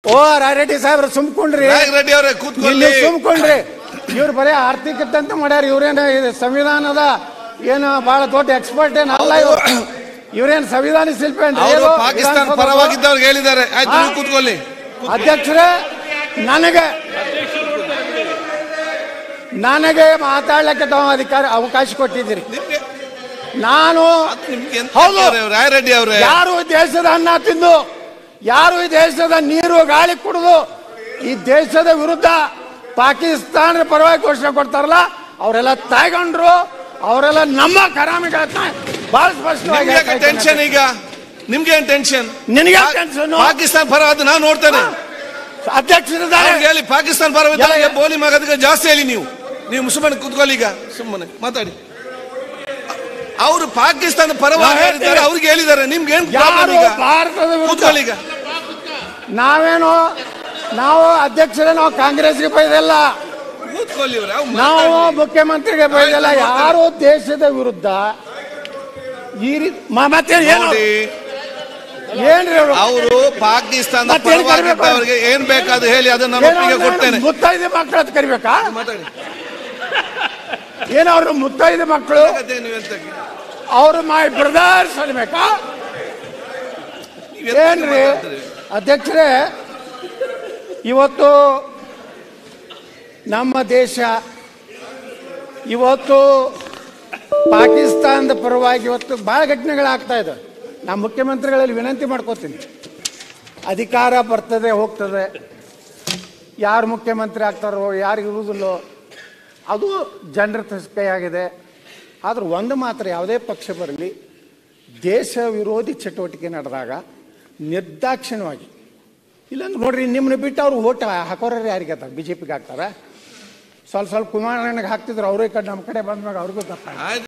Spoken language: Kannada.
ಓ ರಾಯರೆಡ್ಡಿ ಸಾಹೇಬ್ರ ಸುಮ್ಕೊಂಡ್ರಿ, ರೆಡ್ಡಿ ಅವರೇ ಕೂತ್ಕೊಳ್ಳಿ, ಸುಮ್ಕೊಂಡ್ರಿ. ಇವ್ರು ಬರೀ ಆರ್ಥಿಕತೆ ಅಂತ ಮಾಡ್ಯಾರ. ಇವ್ರೇನ ಸಂವಿಧಾನದ ಏನು ಬಹಳ ದೊಡ್ಡ ಎಕ್ಸ್ಪರ್ಟ್ ಏನಲ್ಲ ಇವ್ರು. ಇವ್ರೇನ್ ಸಂವಿಧಾನ ಶಿಲ್ಪಿ ಪಾಕಿಸ್ತಾನ ಪರವಾಗಿದ್ದವ್ರಿಗೆ ಹೇಳಿದ್ದಾರೆ. ಆಯ್ತು, ನೀವು ಕೂತ್ಕೊಳ್ಳಿ. ಅಧ್ಯಕ್ಷರೇ, ನನಗೆ ಮಾತಾಡ್ಲಿಕ್ಕೆ ತಾವು ಅವಕಾಶ ಕೊಟ್ಟಿದ್ದೀರಿ. ನಾನು ಹೌದು, ರಾಯರೆಡ್ಡಿ ಅವರೇ, ಯಾರು ದೇಶದ ಅನ್ನ ತಿಂದು, ಯಾರು ಈ ದೇಶದ ನೀರು ಗಾಳಿ ಕುಡಿದು ಈ ದೇಶದ ವಿರುದ್ಧ ಪಾಕಿಸ್ತಾನದ ಪರವಾಗಿ ಘೋಷಣೆ ಕೊಡ್ತಾರಲ್ಲ, ಅವರೆಲ್ಲ ತಾಯ್ಕೊಂಡ್ರು. ಅವರೆಲ್ಲ ನಮ್ಮ ಕರಾಮಿಗಳನ್ನ ಬಹಳ ಸ್ಪಷ್ಟವಾಗಿ. ಟೆನ್ಷನ್ ಈಗ ನಿಮ್ಗೆ ಏನ್ ಟೆನ್ಷನ್? ನಿನಗೆ ಟೆನ್ಷನ್? ಪಾಕಿಸ್ತಾನ ಪರ ಅದು ನಾನು ನೋಡ್ತೇನೆ. ಅಧ್ಯಕ್ಷರಿದ್ದಾರೆ ಹೇಳಿ, ಪಾಕಿಸ್ತಾನ ಪರ ಬೋಲಿ ಮಗದಕ್ಕೆ ಜಾಸ್ತಿ ಹೇಳಿ. ನೀವು ಸುಮ್ಮನೆ ಕೂತ್ಕೊಳ್ಳಿ, ಈಗ ಸುಮ್ಮನೆ ಮಾತಾಡಿ. ಅವರು ಪಾಕಿಸ್ತಾನ ಪರವಾಗಿ ಹೇಳಿದ್ದಾರೆ, ಅವ್ರಿಗೆ ಹೇಳಿದ್ದಾರೆ. ನಿಮ್ಗೆ ಏನ್ ಭಾರತದ ಕೂತ್ಕೊಳ್ಳಿ ಈಗ. ನಾವು ಅಧ್ಯಕ್ಷರೇ, ನಾವು ಕಾಂಗ್ರೆಸ್ಗೆ ಬೈದಲ್ಲ, ನಾವು ಮುಖ್ಯಮಂತ್ರಿಗೆ ಬೈದಲ್ಲ. ಯಾರು ದೇಶದ ವಿರುದ್ಧ ಈ ರೀತಿ ಏನ್ರಿ ಅವರು ಪಾಕಿಸ್ತಾನ ಪರವಾಗಿದ್ದವರಿಗೆ ಏನ್ ಬೇಕಾದ ಹೇಳಿ, ಅದನ್ನ ನಾನು ಒಪ್ಪಿಗೆ ಕೊಡ್ತೇನೆ. ಮುತ್ತೈದೆ ಮಕ್ಕಳು ಅಂತ ಕರಿಬೇಕಾ? ಏನು ಅವ್ರು ಮುತ್ತೈದೆ ಮಕ್ಕಳು, ಅವರು ಮೈ ಬ್ರದರ್ಸ್ ಅನ್ಬೇಕಾ? ಏನ್ರಿ ಅಧ್ಯಕ್ಷರೇ, ಇವತ್ತು ನಮ್ಮ ದೇಶ ಇವತ್ತು ಪಾಕಿಸ್ತಾನದ ಪರವಾಗಿ ಇವತ್ತು ಬಹಳ ಘಟನೆಗಳಾಗ್ತಾ ಇದೆ. ನಾನು ಮುಖ್ಯಮಂತ್ರಿಗಳಲ್ಲಿ ವಿನಂತಿ ಮಾಡ್ಕೋತೀನಿ, ಅಧಿಕಾರ ಬರ್ತದೆ ಹೋಗ್ತದೆ, ಯಾರು ಮುಖ್ಯಮಂತ್ರಿ ಆಗ್ತಾರೋ ಯಾರು ಇರುವುದಿಲ್ಲೋ ಅದು ಜನರ ಕೈಯಾಗಿದೆ. ಆದ್ರೆ ಒಂದು ಮಾತ್ರ, ಯಾವುದೇ ಪಕ್ಷ ಬರಲಿ, ದೇಶ ವಿರೋಧಿ ಚಟುವಟಿಕೆ ನಡೆದಾಗ ನಿರ್ದಾಕ್ಷಿಣ್ಯವಾಗಿ, ಇಲ್ಲಾಂದ್ರೆ ನೋಡ್ರಿ, ನಿಮ್ಮನ್ನ ಬಿಟ್ಟು ಅವ್ರು ಓಟ್ ಹಾಕೋರು ಯಾರಿಗೆ ಆಗ್ತಾರೆ? BJPಗೆ ಹಾಕ್ತಾರ? ಸ್ವಲ್ಪ ಕುಮಾರಣ್ಣಗೆ ಹಾಕ್ತಿದ್ರು, ಅವರೇ ಕಡೆ ನಮ್ಮ ಕಡೆ ಬಂದ್ಮ್ಯಾಗ ಅವ್ರಿಗೂ ತಪ್ಪ.